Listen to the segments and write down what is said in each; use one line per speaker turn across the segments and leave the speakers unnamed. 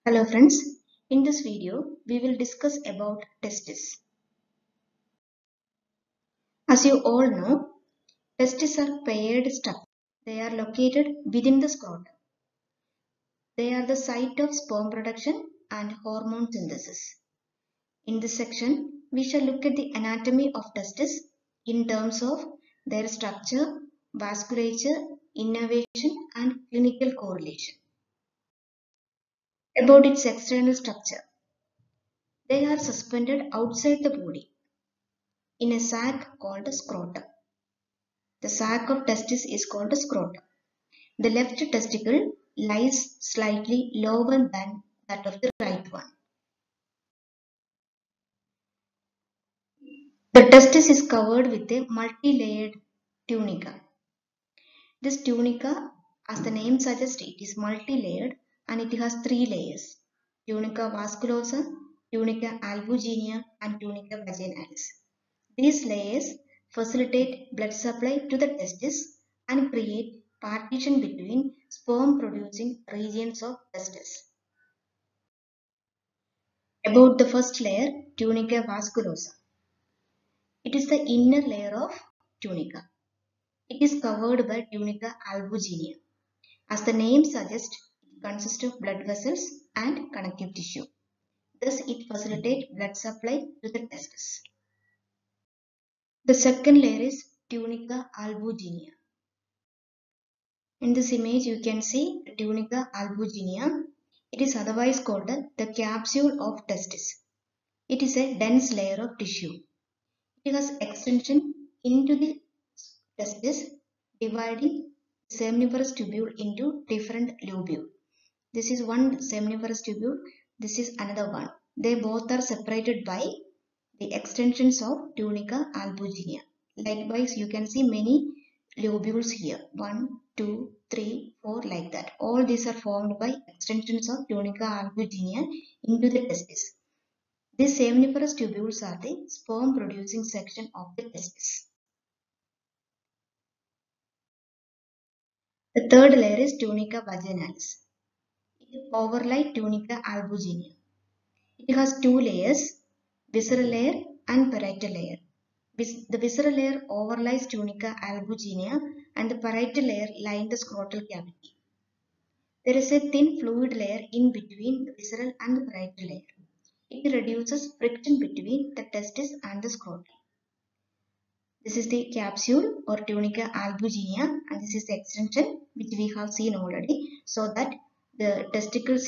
Hello friends, in this video we will discuss about testes. As you all know, testes are paired structures. They are located within the scrotum. They are the site of sperm production and hormone synthesis. In this section, we shall look at the anatomy of testes in terms of their structure, vasculature, innervation and clinical correlation. About its external structure. They are suspended outside the body in a sac called a scrotum. The sac of testis is called a scrotum. The left testicle lies slightly lower than that of the right one. The testis is covered with a multi-layered tunica. This tunica, as the name suggests, it is multi-layered and it has three layers: tunica vasculosa, tunica albuginea and tunica vaginalis. These layers facilitate blood supply to the testis and create partition between sperm producing regions of testis. About the first layer, tunica vasculosa. It is the inner layer of tunica. It is covered by tunica albuginea. As the name suggests, it consists of blood vessels and connective tissue. Thus, it facilitates blood supply to the testis. The second layer is tunica albuginea. In this image, you can see tunica albuginea. It is otherwise called the capsule of testis. It is a dense layer of tissue. It has extension into the testis, dividing the seminiferous tubule into different lobule. This is one seminiferous tubule. This is another one. They both are separated by the extensions of tunica albuginea. Likewise, you can see many lobules here. 1, 2, 3, 4 like that. All these are formed by extensions of tunica albuginea into the testis. These seminiferous tubules are the sperm producing section of the testis. The third layer is tunica vaginalis. It overlies tunica albuginea. It has two layers, visceral layer and parietal layer. The visceral layer overlies tunica albuginea and the parietal layer line the scrotal cavity. There is a thin fluid layer in between the visceral and the parietal layer. It reduces friction between the testis and the scrotum. This is the capsule or tunica albuginea and this is the extension which we have seen already, so that the testicles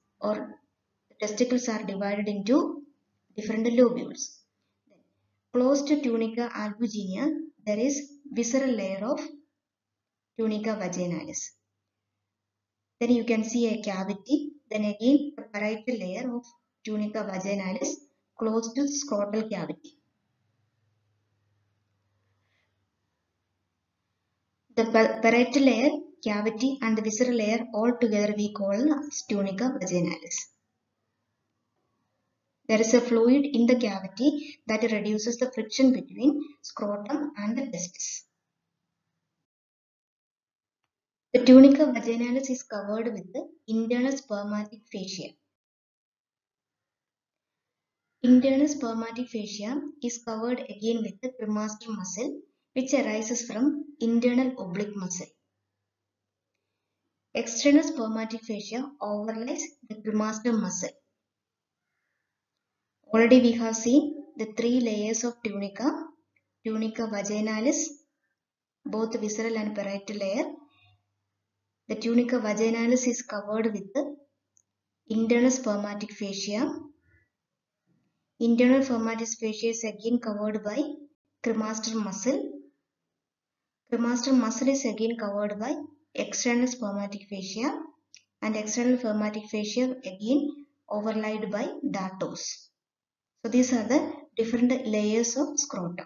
are divided into different lobules. Close to tunica albuginea, there is visceral layer of tunica vaginalis. Then you can see a cavity. Then again the parietal layer of tunica vaginalis close to scrotal cavity. The parietal layer, cavity and the visceral layer all together we call tunica vaginalis. There is a fluid in the cavity that reduces the friction between scrotum and the testis. The tunica vaginalis is covered with the internal spermatic fascia. Internal spermatic fascia is covered again with the cremaster muscle, which arises from internal oblique muscle. External spermatic fascia overlies the cremaster muscle. Already we have seen the three layers of tunica: tunica vaginalis, both visceral and parietal layer. The tunica vaginalis is covered with the internal spermatic fascia. Internal spermatic fascia is again covered by cremaster muscle. Cremaster muscle is again covered by external spermatic fascia, and external spermatic fascia again overlaid by dartos. So these are the different layers of scrotum.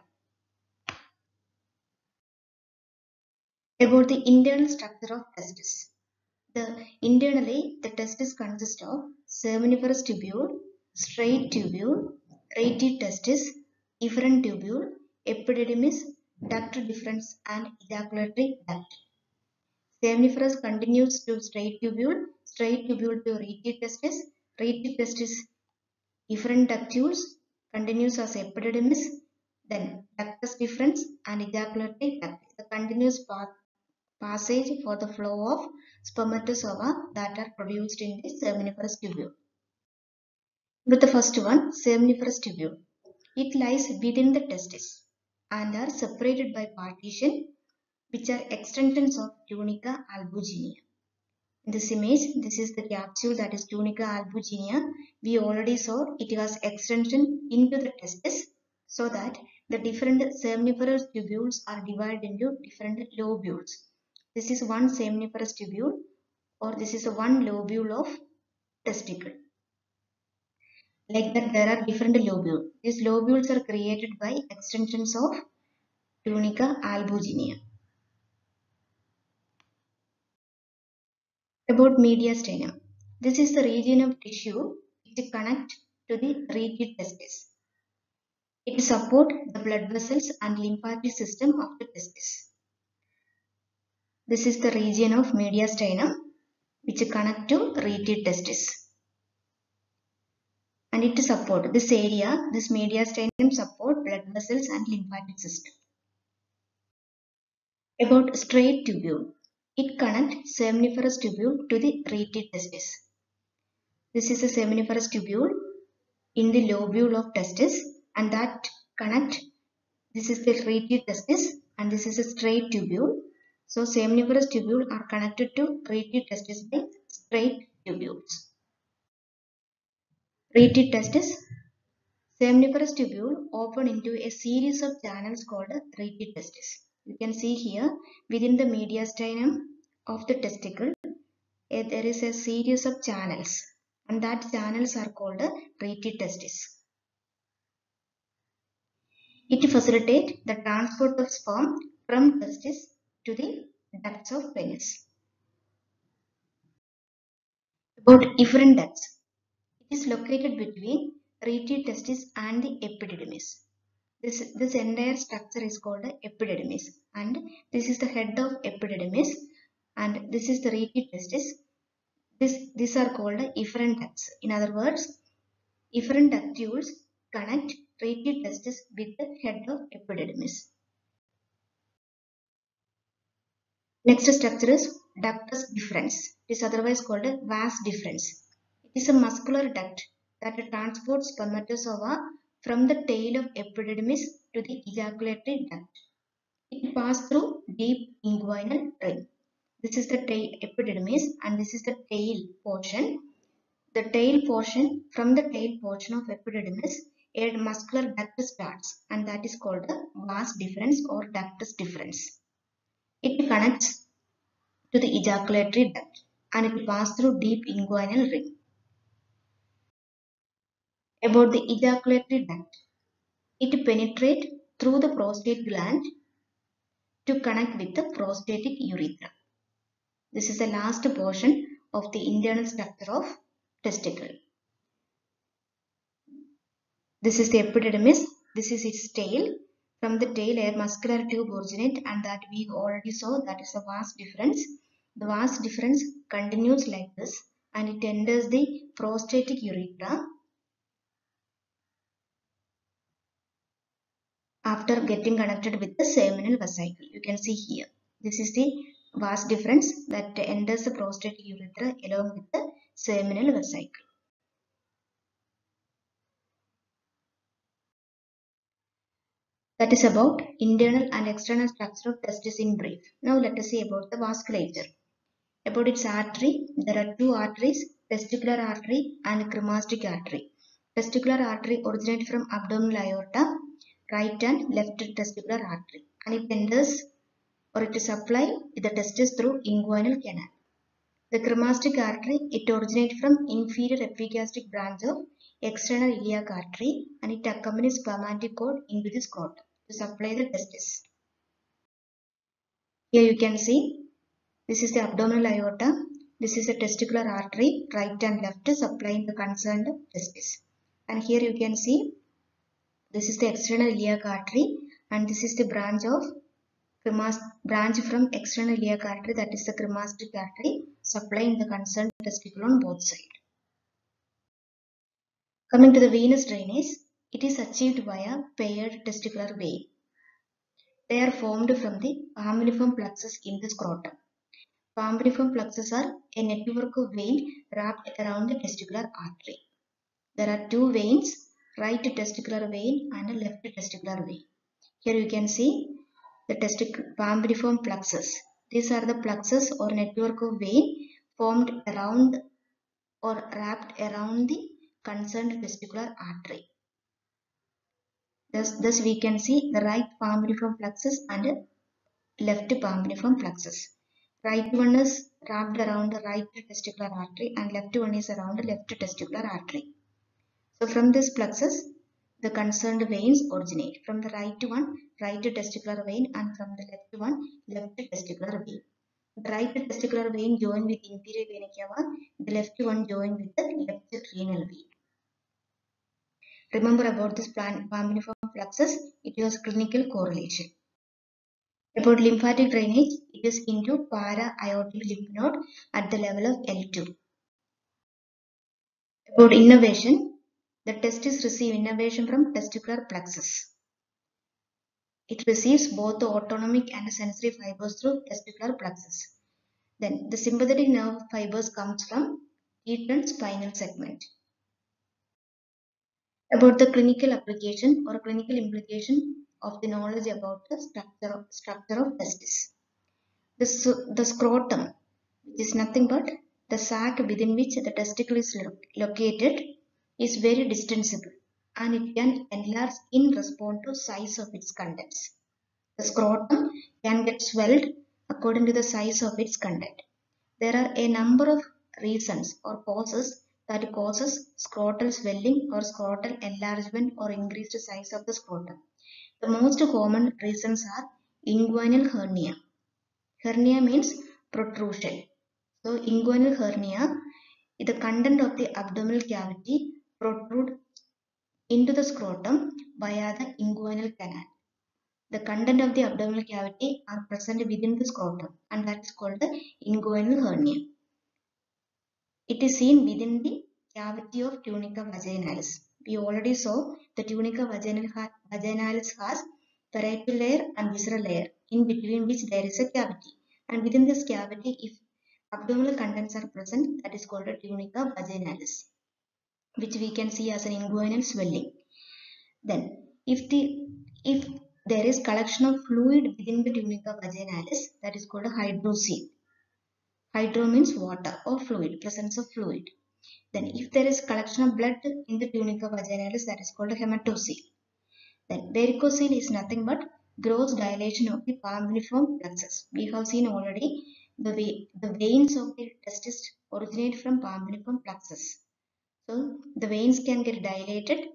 About the internal structure of testis. Internally, the testis consists of seminiferous tubule, straight tubule, rete testis, efferent tubule, epididymis, duct deferens and ejaculatory duct. Seminiferous continues to straight tubule to rete testis, Retic testis, efferent ductules continues as epididymis, then ductus deferens and ejaculatory duct. The continuous passage for the flow of spermatozoa that are produced in the seminiferous tubule. With the first one, seminiferous tubule. It lies within the testis and are separated by partition which are extensions of tunica albuginea. In this image, this is the capsule that is tunica albuginea. We already saw it was extension into the testis so that the different seminiferous tubules are divided into different lobules. This is one seminiferous tubule or this is a one lobule of testicle. Like that there are different lobules. These lobules are created by extensions of tunica albuginea. About mediastinum. This is the region of tissue which connects to the retic testis. It supports the blood vessels and lymphatic system of the testis. This is the region of mediastinum which connects to retic testis. And it supports this area, this mediastinum support blood vessels and lymphatic system. About straight tubule. It connects seminiferous tubule to the retic testis. This is a seminiferous tubule in the lobule of testis and that connect. This is the retic testis and this is a straight tubule. So seminiferous tubule are connected to retic testis by straight tubules. Retic testis. Seminiferous tubule open into a series of channels called retic testis. You can see here within the mediastinum of the testicle there is a series of channels and that channels are called retic testis. It facilitates the transport of sperm from testis to the ducts of penis. About efferent ducts. It is located between retic testis and the epididymis. This entire structure is called epididymis and this is the head of epididymis and this is the retic testis. These are called efferent ducts. In other words, efferent ductules connect retic testis with the head of epididymis. Next structure is ductus deferens. It is otherwise called a vas deferens. It is a muscular duct that transports spermatozoa from the tail of epididymis to the ejaculatory duct. It passes through deep inguinal ring. This is the tail epididymis and this is the tail portion. The tail portion, from the tail portion of epididymis, a muscular duct starts and that is called the vas deferens or ductus deferens. It connects to the ejaculatory duct and it passes through deep inguinal ring. About the ejaculatory duct, it penetrates through the prostate gland to connect with the prostatic urethra. This is the last portion of the internal structure of testicle. This is the epididymis. This is its tail. From the tail, a muscular tube originates and that we already saw, that is a vas deferens. The vas deferens continues like this and it enters the prostatic urethra after getting connected with the seminal vesicle. You can see here. This is the vas deferens that enters the prostatic urethra along with the seminal vesicle. That is about internal and external structure of testis in brief. Now let us see about the vasculature. About its artery, there are two arteries, testicular artery and cremastic artery. Testicular artery originates from abdominal aorta, right and left testicular artery, and it enters or it supplies the testis through inguinal canal. The cremastic artery, it originates from inferior epigastric branch of external iliac artery and it accompanies spermatic cord into the scrotum to supply the testis. Here you can see this is the abdominal aorta, this is the testicular artery, right and left supplying the concerned testis. And here you can see this is the external iliac artery and this is the branch from external iliac artery, that is the cremastic artery, supplying the concerned testicle on both sides. Coming to the venous drainage, it is achieved via paired testicular vein. They are formed from the palmariform plexus in the scrotum. Palmariform plexus are a network of veins wrapped around the testicular artery. There are two veins, right testicular vein and left testicular vein. Here you can see the palmariform plexus. These are the plexus or network of vein formed around or wrapped around the concerned testicular artery. Thus we can see the right palmariform plexus and left palmariform plexus. Right one is wrapped around the right testicular artery and left one is around the left testicular artery. So from this plexus, the concerned veins originate. From the right one, right testicular vein, and from the left one, left testicular vein. The right testicular vein join with inferior vena cava, the left one join with the left renal vein. Remember about this palmariform plexus, it has clinical correlation. About lymphatic drainage, it is into para-aortic lymph node at the level of L2. About innervation, the testis receive innervation from testicular plexus. It receives both the autonomic and sensory fibers through testicular plexus. Then the sympathetic nerve fibers comes from deep spinal segment. About the clinical application or clinical implication of the knowledge about the structure of testis. The scrotum, which is nothing but the sac within which the testicle is located, is very distensible and it can enlarge in response to size of its contents. The scrotum can get swelled according to the size of its content. There are a number of reasons or causes that causes scrotal swelling or scrotal enlargement or increased size of the scrotum. The most common reasons are inguinal hernia. Hernia means protrusion. So inguinal hernia, the content of the abdominal cavity protrude into the scrotum via the inguinal canal. The content of the abdominal cavity are present within the scrotum and that is called the inguinal hernia. It is seen within the cavity of tunica vaginalis. We already saw the tunica vaginalis has parietal layer and visceral layer in between which there is a cavity. And within this cavity, if abdominal contents are present, that is called a tunica vaginalis, which we can see as an inguinal swelling. Then, if there is collection of fluid within the tunica vaginalis, that is called a hydrocele. Hydro means water or fluid, presence of fluid. Then if there is collection of blood in the tunica vaginalis, that is called a hematocele. Then varicocele is nothing but gross dilation of the palmariform plexus. We have seen already the veins of the testis originate from palmariform plexus. So the veins can get dilated,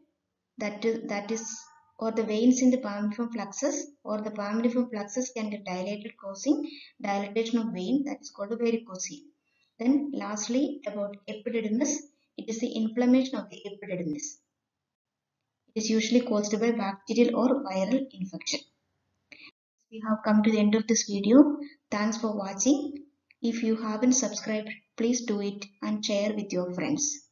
or the veins in the palmariform plexus or the palmariform plexus can get dilated, causing dilatation of vein, that is called a varicocele. Then lastly, about epididymis, it is the inflammation of the epididymis. It is usually caused by bacterial or viral infection. We have come to the end of this video. Thanks for watching. If you haven't subscribed, please do it and share with your friends.